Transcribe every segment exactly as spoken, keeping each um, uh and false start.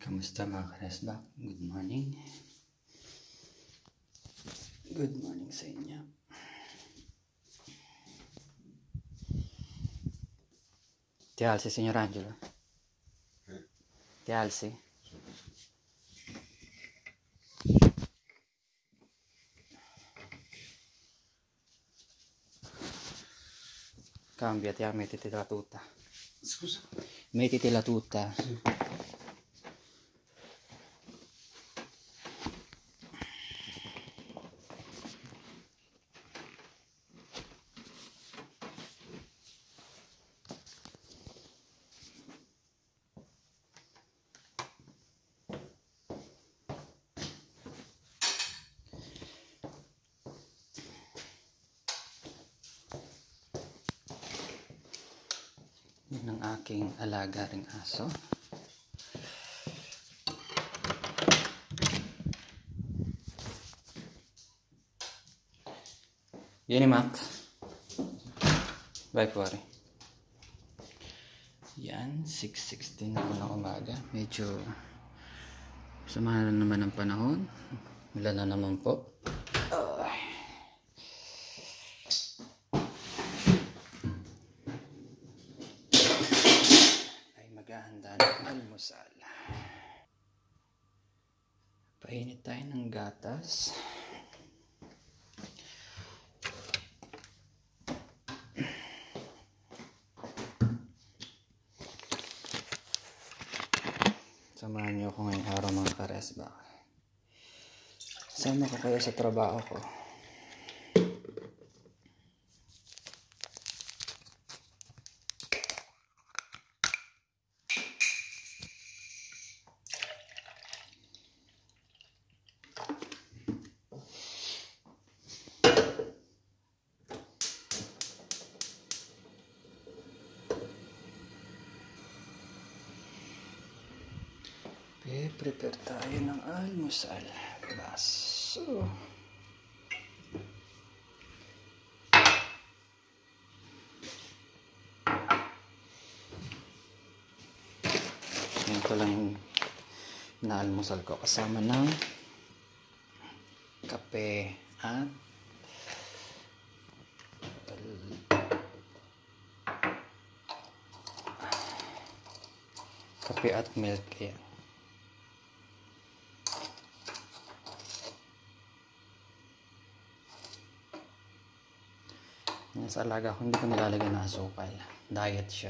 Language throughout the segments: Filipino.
Kamusta mga karesbak? Good morning. Good morning sa inyo. Tia Alsi, Senyor Angelo. Tia Alsi. Cambia, tia, mettiti la tuta. Scusa? Mettiti la tuta. Yan ang aking alaga ring aso. Yan ni Max. Bye, Fuari. Yan, six sixteen na ng umaga. Medyo samahan na naman ang panahon. Wala na naman po. Maghahanda ng almusal. Painit tayo ng gatas. Samahan niyo ako ngayong araw mga karesbak. Sama ko kayo sa trabaho ko. Prepare tayo ng almusal. Baso. Ito lang yung naalmusal ko kasama ng kape at kape at milk. Yan. Yan sa alaga ko, hindi ko nilalagyan ng asukal. Diet siya.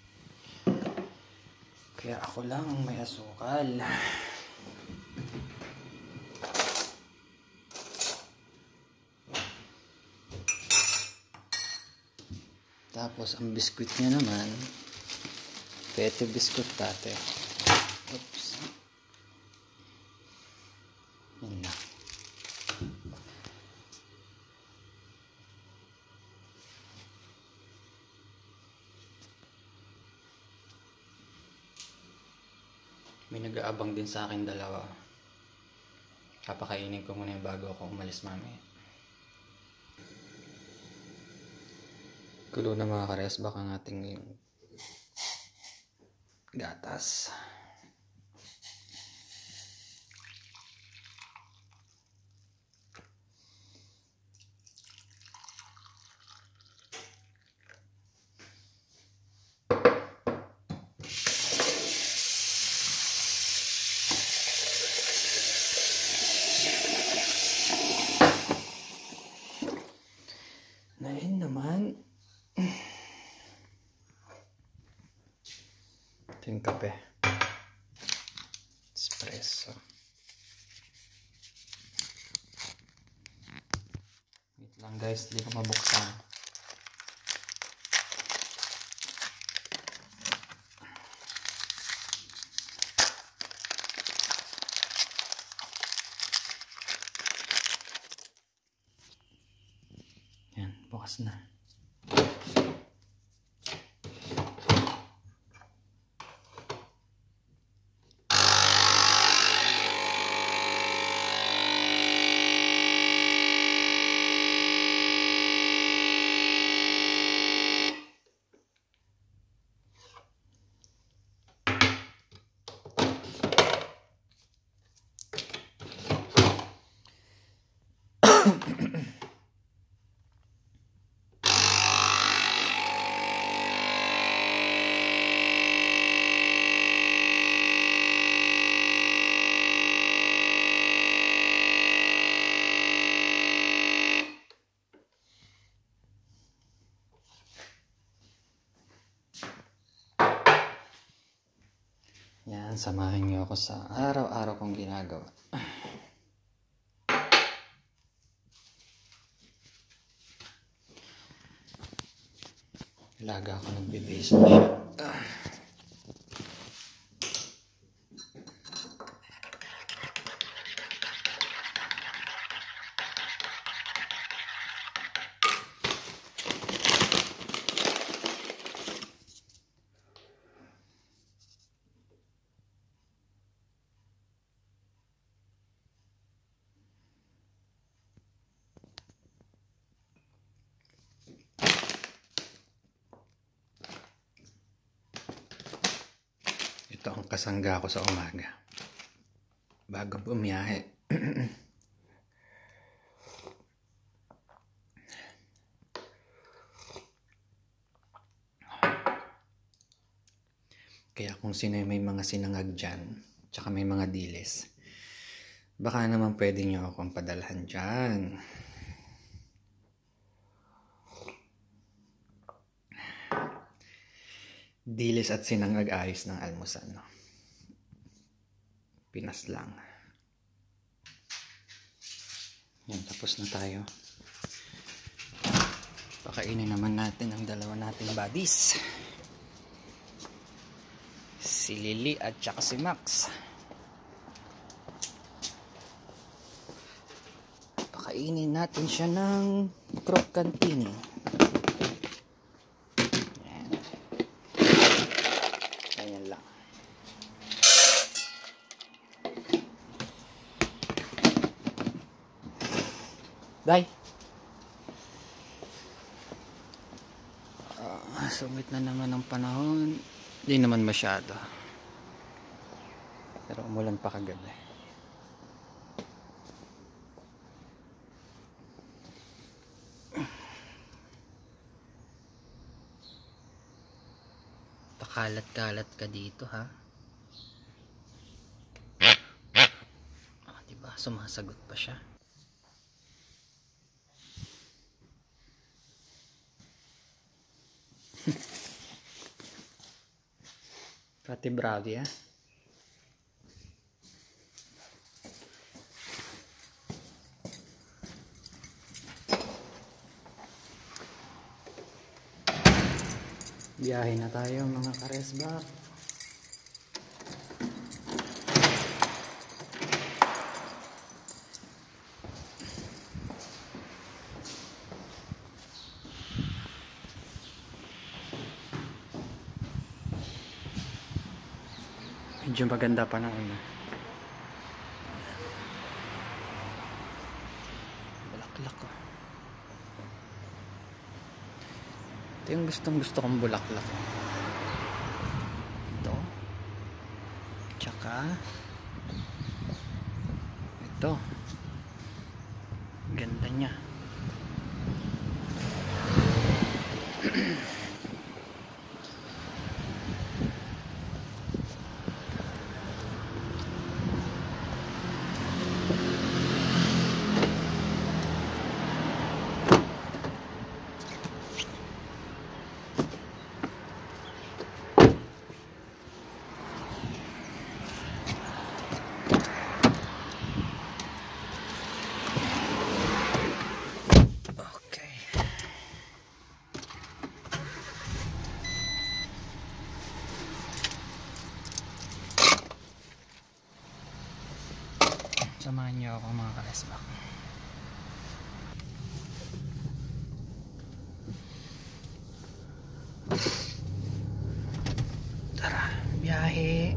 Kaya ako lang ang may asukal. Tapos ang biskuit niya naman, pete biskuit tate. Oops. Yan na. May nag-aabang din sa akin dalawa. Kapakainin ko muna yung bago ako umalis mamaya. Kulo na mga karesbak ang ating gatas. Ngayon naman, ito yung kape. Espresso. Wait lang guys, hindi ko mabuksan. Yan, bukas na. Yan, samahan niyo ako sa araw-araw kong ginagawa. Laga ako nagbe-base na siya. Ito ang kasangga ko sa umaga bago bumiyahe. Kaya kung sino may mga sinangag dyan, tsaka may mga dilis, baka naman pwede nyo akong padalhan dyan. Dilis at sinangag ayos ng almusal, no? Pinas lang. Yan, tapos na tayo. Pakainin naman natin ang dalawa nating buddies. Si Lily at saka si Max. Pakainin natin siya ng crocantini. Day. Uh, sumit na naman ang panahon. Hindi naman masyado. Pero umulan pa kagabi. Pakalat-kalat ka dito, ha? Ah, diba? Sumasagot pa siya. Pati bravi, ha? Biyahe na tayo mga karesbak. Medyo maganda pa na ano. Bulaklak ko. Ito yung gustong gusto kong bulaklak. Ito. Tsaka ito. Ganda niya. Samahan niyo ako mga karesbak. Tara, biyahe.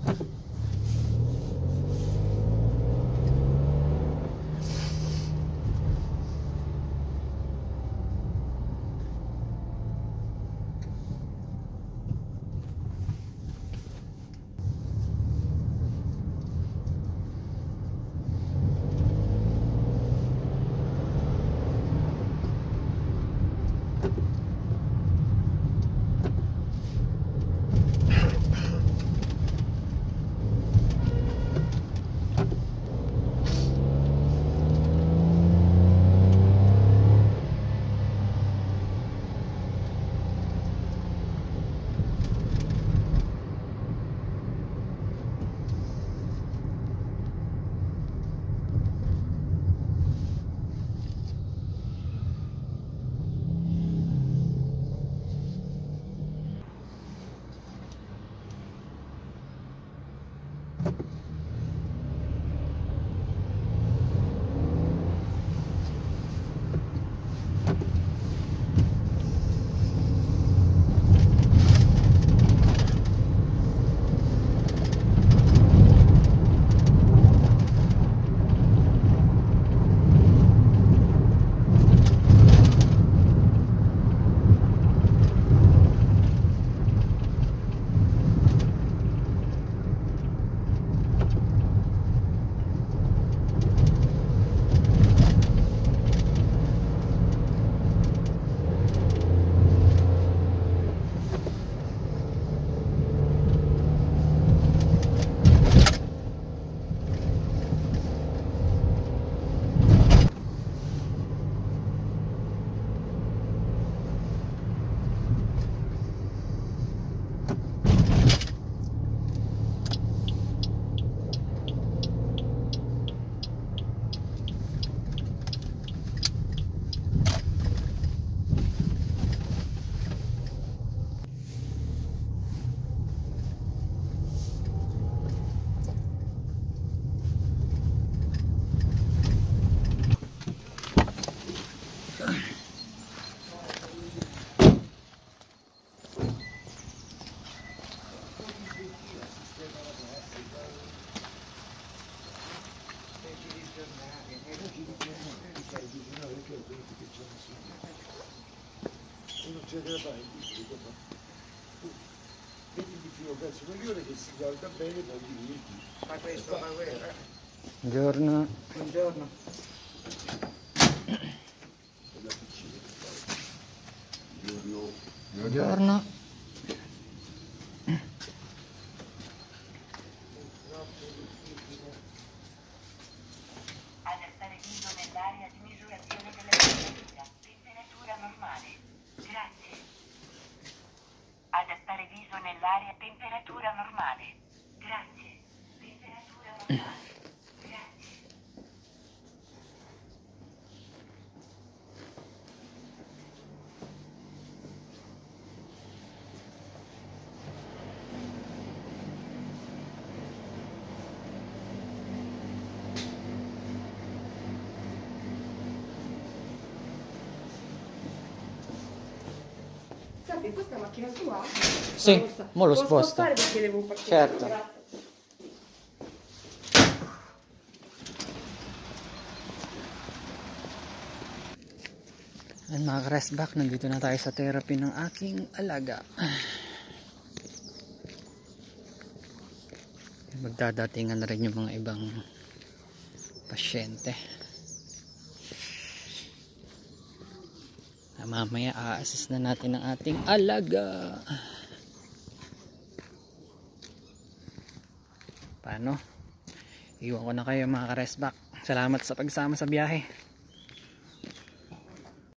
ce la fai il pubblico, ma tu metti di filo pezzo coglione che si guarda bene, poi ti metti. Ma questo, ma quello. Buongiorno. Buongiorno. Buongiorno. Adattare viso nell'area di misurazione della temperatura. Temperatura normale. Grazie. Adattare viso nell'area temperatura normale. Grazie. Temperatura normale. Grazie. Senti, questa macchina sua? Sì, Posso- mo lo Può sposto. spostare perché devo partire. Certo. Grazie. At mga ka-restback, nandito na tayo sa therapy ng aking alaga. Magdadatingan na rin yung mga ibang pasyente. Na mamaya a-assist na natin ang ating alaga. Paano? Iwan ko na kayo mga ka-restback. Salamat sa pagsama sa biyahe.